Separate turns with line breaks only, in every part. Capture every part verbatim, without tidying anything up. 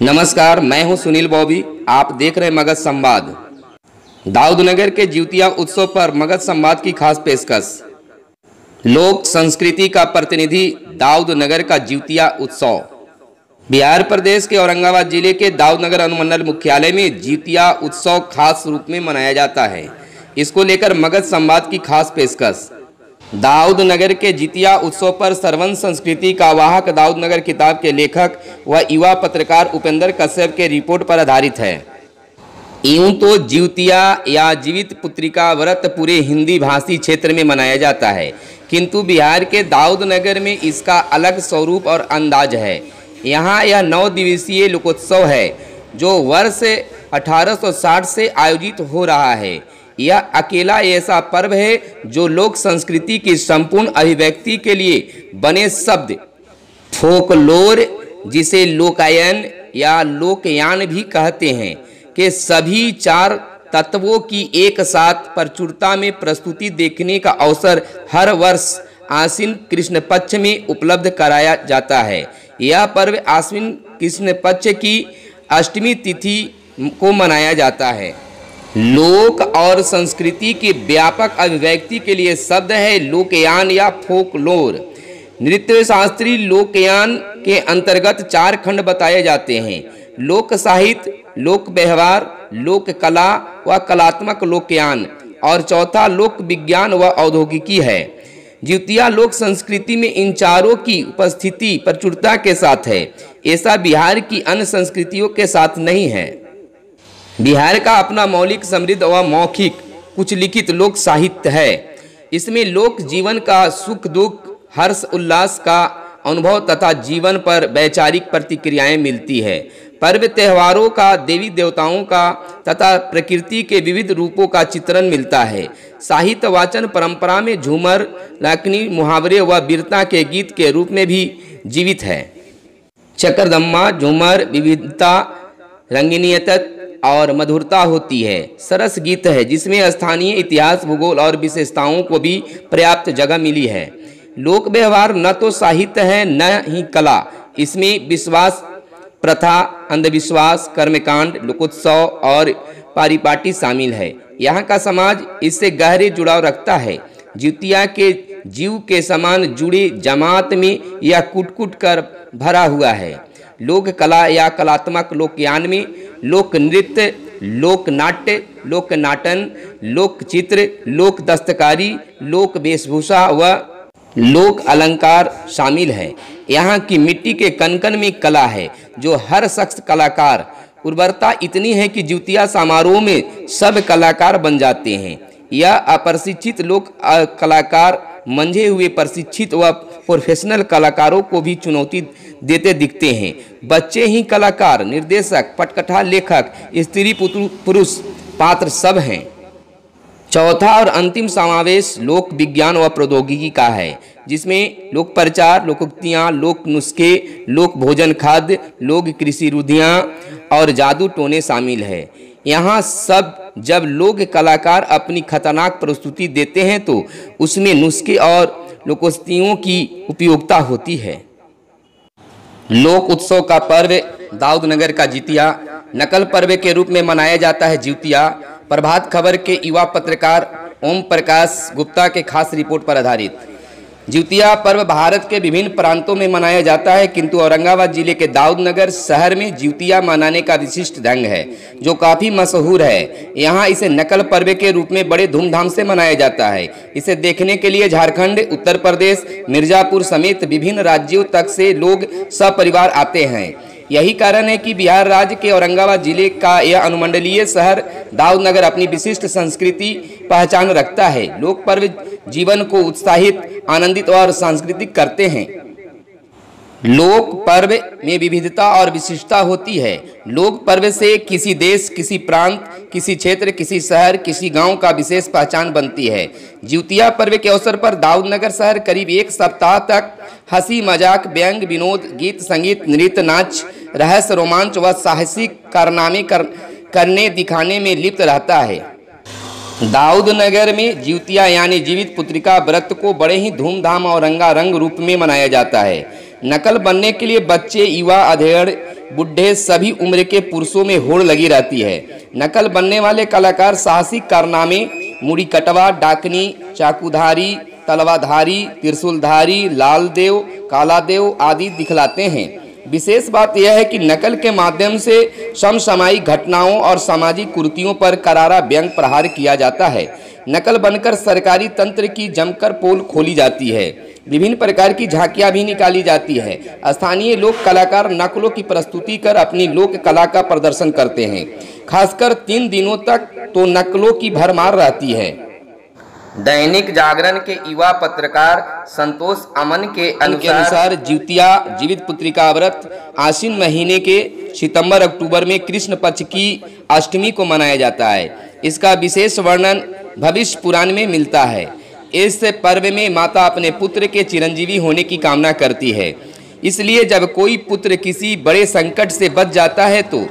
नमस्कार, मैं हूं सुनील बॉबी। आप देख रहे हैं मगध संवाद। दाऊदनगर के जिउतिया उत्सव पर मगध संवाद की खास पेशकश। लोक संस्कृति का प्रतिनिधि दाऊदनगर का जिउतिया उत्सव। बिहार प्रदेश के औरंगाबाद जिले के दाऊदनगर अनुमंडल मुख्यालय में जिउतिया उत्सव खास रूप में मनाया जाता है। इसको लेकर मगध संवाद की खास पेशकश। दाऊदनगर के जिउतिया उत्सव पर सरवन संस्कृति का वाहक दाऊदनगर किताब के लेखक व युवा पत्रकार उपेंद्र कश्यप के रिपोर्ट पर आधारित है। यूं तो जिउतिया या जीवित पुत्रिका व्रत पूरे हिंदी भाषी क्षेत्र में मनाया जाता है, किंतु बिहार के दाऊदनगर में इसका अलग स्वरूप और अंदाज है। यहाँ यह नौ दिवसीय लोकोत्सव है जो वर्ष अठारह सौ साठ से आयोजित हो रहा है। यह अकेला ऐसा पर्व है जो लोक संस्कृति की संपूर्ण अभिव्यक्ति के लिए बने शब्द फोकलोर, जिसे लोकायन या लोकयान भी कहते हैं, के सभी चार तत्वों की एक साथ प्रचुरता में प्रस्तुति देखने का अवसर हर वर्ष आश्विन कृष्ण पक्ष में उपलब्ध कराया जाता है। यह पर्व आश्विन कृष्ण पक्ष की अष्टमी तिथि को मनाया जाता है। लोक और संस्कृति की व्यापक अभिव्यक्ति के लिए शब्द है लोकयान या फोकलोर। नृत्य शास्त्री लोकयान के अंतर्गत चार खंड बताए जाते हैं: लोक साहित्य, लोक व्यवहार, लोक कला व कलात्मक लोकयान, और चौथा लोक विज्ञान व औद्योगिकी है। जिउतिया लोक संस्कृति में इन चारों की उपस्थिति प्रचुरता के साथ है। ऐसा बिहार की अन्य संस्कृतियों के साथ नहीं है। बिहार का अपना मौलिक, समृद्ध व मौखिक कुछ लिखित लोक साहित्य है। इसमें लोक जीवन का सुख दुख, हर्ष उल्लास का अनुभव तथा जीवन पर वैचारिक प्रतिक्रियाएं मिलती है। पर्व त्योहारों का, देवी देवताओं का तथा प्रकृति के विविध रूपों का चित्रण मिलता है। साहित्य वाचन परंपरा में झूमर, लाकनी, मुहावरे व वीरता के गीत के रूप में भी जीवित है। चक्रधम्मा झूमर विविधता, रंगीनियत और मधुरता होती है। सरस गीत है जिसमें स्थानीय इतिहास, भूगोल और विशेषताओं को भी पर्याप्त जगह मिली है। लोक व्यवहार न तो साहित्य है न ही कला। इसमें विश्वास, प्रथा, अंधविश्वास, कर्मकांड, लोकोत्सव और पारिपाटी शामिल है। यहाँ का समाज इससे गहरे जुड़ाव रखता है। जिउतिया के जीव के समान जुड़े जमात में यह कुट कुट कर भरा हुआ है। लोक कला या कलात्मक लोकयान में लोक नृत्य, लोक नाट्य, लोक नाटन, लोक चित्र, लोक दस्तकारी, लोक वेशभूषा व लोक अलंकार शामिल है। यहाँ की मिट्टी के कनकन में कला है जो हर शख्स कलाकार। उर्वरता इतनी है कि जिउतिया समारोह में सब कलाकार बन जाते हैं। यह अप्रशिक्षित लोक कलाकार मंझे हुए प्रशिक्षित व प्रोफेशनल कलाकारों को भी चुनौती देते दिखते हैं। बच्चे ही कलाकार, निर्देशक, पटकथा लेखक, स्त्री पुरुष पात्र सब हैं। चौथा और अंतिम समावेश लोक विज्ञान व प्रौद्योगिकी का है, जिसमें लोक प्रचार, लोकोक्तियाँ, लोक नुस्खे, लोक भोजन खाद्य, लोक कृषि रूढ़ियाँ और जादू टोने शामिल है। यहाँ सब जब लोक कलाकार अपनी खतरनाक प्रस्तुति देते हैं तो उसमें नुस्खे और लोकोक्तियों की उपयोगिता होती है। लोक उत्सव का पर्व दाऊदनगर का जिउतिया नकल पर्व के रूप में मनाया जाता है। जिउतिया प्रभात खबर के युवा पत्रकार ओम प्रकाश गुप्ता के खास रिपोर्ट पर आधारित। जिउतिया पर्व भारत के विभिन्न प्रांतों में मनाया जाता है, किंतु औरंगाबाद जिले के दाऊदनगर शहर में जिउतिया मनाने का विशिष्ट ढंग है जो काफ़ी मशहूर है। यहाँ इसे नकल पर्व के रूप में बड़े धूमधाम से मनाया जाता है। इसे देखने के लिए झारखंड, उत्तर प्रदेश, मिर्जापुर समेत विभिन्न राज्यों तक से लोग सपरिवार आते हैं। यही कारण है कि बिहार राज्य के औरंगाबाद जिले का यह अनुमंडलीय शहर दाऊदनगर अपनी विशिष्ट संस्कृति पहचान रखता है। लोक पर्व जीवन को उत्साहित, आनंदित और सांस्कृतिक करते हैं। लोक पर्व में विविधता और विशिष्टता होती है। लोक पर्व से किसी देश, किसी प्रांत, किसी क्षेत्र, किसी शहर, किसी गांव का विशेष पहचान बनती है। जिउतिया पर्व के अवसर पर दाऊदनगर शहर करीब एक सप्ताह तक हंसी मजाक, व्यंग, विनोद, गीत संगीत, नृत्य, नाच, रहस्य, रोमांच व साहसिक कारनामे कर, करने दिखाने में लिप्त रहता है। दाऊदनगर में जिउतिया यानी जीवित पुत्रिका व्रत को बड़े ही धूमधाम और रंगारंग रूप में मनाया जाता है। नकल बनने के लिए बच्चे, युवा, अधेड़ बुढ़े सभी उम्र के पुरुषों में होड़ लगी रहती है। नकल बनने वाले कलाकार साहसिक कारनामे, मुड़ी कटवा, डाकनी, चाकूधारी, तलवाधारी, त्रिशूलधारी, लाल देव, काला देव आदि दिखलाते हैं। विशेष बात यह है कि नकल के माध्यम से समसामयिक घटनाओं और सामाजिक कुरीतियों पर करारा व्यंग प्रहार किया जाता है। नकल बनकर सरकारी तंत्र की जमकर पोल खोली जाती है। विभिन्न प्रकार की झांकियां भी निकाली जाती है। स्थानीय लोक कलाकार नकलों की प्रस्तुति कर अपनी लोक कला का प्रदर्शन करते हैं। खासकर तीन दिनों तक तो नकलों की भरमार रहती है। दैनिक जागरण के युवा पत्रकार संतोष अमन के अनुसार जिउतिया जीवित पुत्रिका व्रत आश्विन महीने के सितंबर अक्टूबर में कृष्ण पक्ष की अष्टमी को मनाया जाता है। इसका विशेष वर्णन भविष्य पुराण में मिलता है। इस पर्व में माता अपने पुत्र के चिरंजीवी होने की कामना करती है। इसलिए जब कोई पुत्र किसी बड़े संकट से बच जाता है तो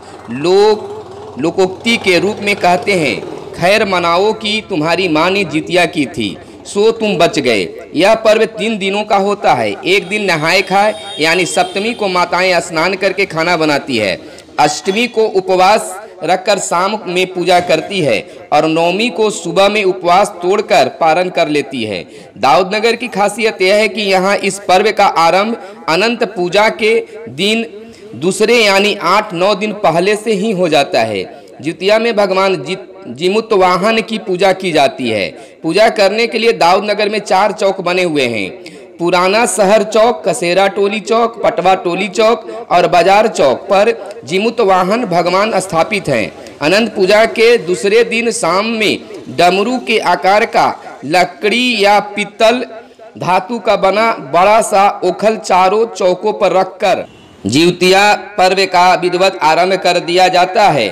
लोग लोकोक्ति के रूप में कहते हैं, खैर मनाओ कि तुम्हारी माँ ने जितिया की थी सो तुम बच गए। यह पर्व तीन दिनों का होता है। एक दिन नहाए खाए यानी सप्तमी को माताएं स्नान करके खाना बनाती है। अष्टमी को उपवास रखकर शाम में पूजा करती है और नवमी को सुबह में उपवास तोड़कर पारण कर लेती है। दाऊदनगर की खासियत यह है कि यहाँ इस पर्व का आरंभ अनंत पूजा के दिन दूसरे यानी आठ नौ दिन पहले से ही हो जाता है। जितिया में भगवान जित जिमुतवाहन की पूजा की जाती है। पूजा करने के लिए दाऊदनगर में चार चौक बने हुए हैं। पुराना शहर चौक, कसेरा टोली चौक, पटवा टोली चौक और बाजार चौक पर जिमुतवाहन भगवान स्थापित हैं। अनंत पूजा के दूसरे दिन शाम में डमरू के आकार का लकड़ी या पीतल धातु का बना बड़ा सा ओखल चारों चौकों पर रखकर जिउतिया पर्व का विधिवत आरंभ कर दिया जाता है।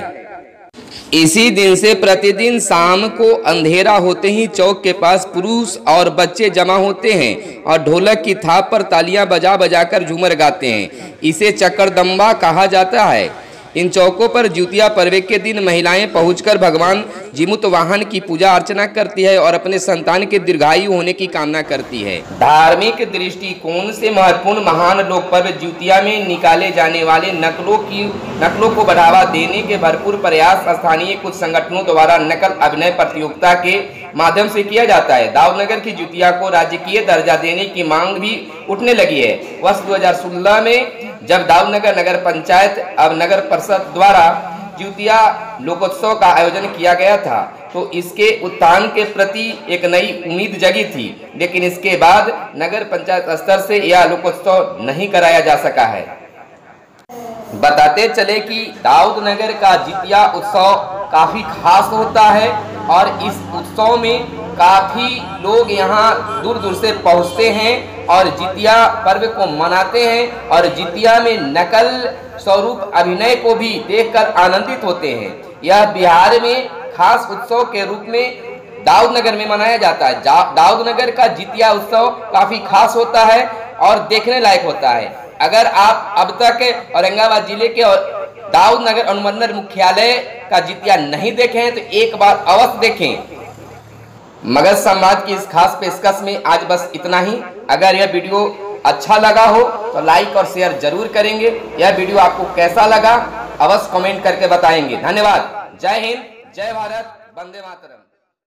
इसी दिन से प्रतिदिन शाम को अंधेरा होते ही चौक के पास पुरुष और बच्चे जमा होते हैं और ढोलक की थाप पर तालियां बजा बजाकर झूमर गाते हैं। इसे चक्करदम्बा कहा जाता है। इन चौकों पर जिउतिया पर्व के दिन महिलाएं पहुंचकर भगवान जिमुतवाहन की पूजा अर्चना करती है और अपने संतान के दीर्घायु होने की कामना करती है। धार्मिक दृष्टिकोण से महत्वपूर्ण महान लोक पर्व जिउतिया में निकाले जाने वाले नकलों की नकलों को बढ़ावा देने के भरपूर प्रयास स्थानीय कुछ संगठनों द्वारा नकल अभिनय प्रतियोगिता के माध्यम से किया जाता है। दाऊदनगर की जिउतिया को राजकीय दर्जा देने की मांग भी उठने लगी है। वर्ष दो हजार सोलह में जब दाऊदनगर नगर पंचायत अब नगर परिषद द्वारा जिउतिया लोकोत्सव का आयोजन किया गया था तो इसके उत्थान के प्रति एक नई उम्मीद जगी थी, लेकिन इसके बाद नगर पंचायत स्तर से यह लोकोत्सव नहीं कराया जा सका है। बताते चले कि दाऊदनगर का जितिया उत्सव काफी खास होता है और इस उत्सव में काफी लोग यहाँ दूर दूर से पहुँचते हैं और जितिया पर्व को मनाते हैं और जितिया में नकल स्वरूप अभिनय को भी देखकर आनंदित होते हैं। यह बिहार में खास उत्सव के रूप में दाऊदनगर में मनाया जाता है। दाऊदनगर का जितिया उत्सव काफी खास होता है और देखने लायक होता है। अगर आप अब तक औरंगाबाद जिले के और दाऊदनगर अनुमंडल मुख्यालय का जितिया नहीं देखे हैं तो एक बार अवश्य देखें। मगध संवाद की इस खास पेशकश में आज बस इतना ही। अगर यह वीडियो अच्छा लगा हो तो लाइक और शेयर जरूर करेंगे। यह वीडियो आपको कैसा लगा अवश्य कमेंट करके बताएंगे। धन्यवाद। जय हिंद, जय भारत, वंदे मातरम।